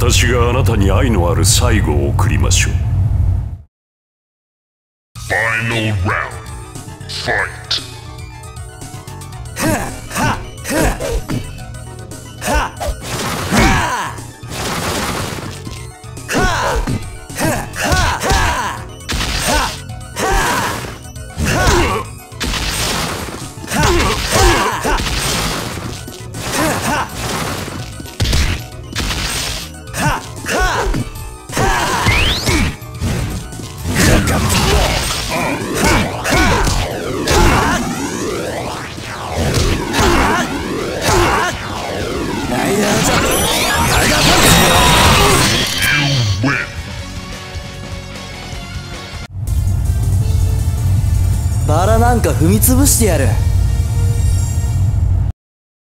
私があなたに愛のある最後を送りましょう。 Final round. Fight. You win. バラなんか踏み潰してやる。